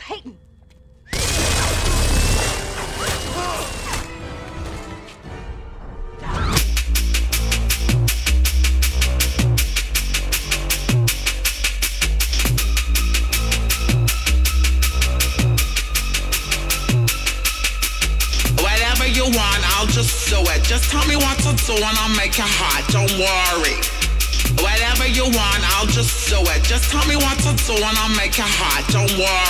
hating. Whatever you want, I'll just do it. Just tell me what to do and I'll make it hot. Don't worry. Whatever you want, I'll just do it. Just tell me what to do and I'll make it hot. Don't worry.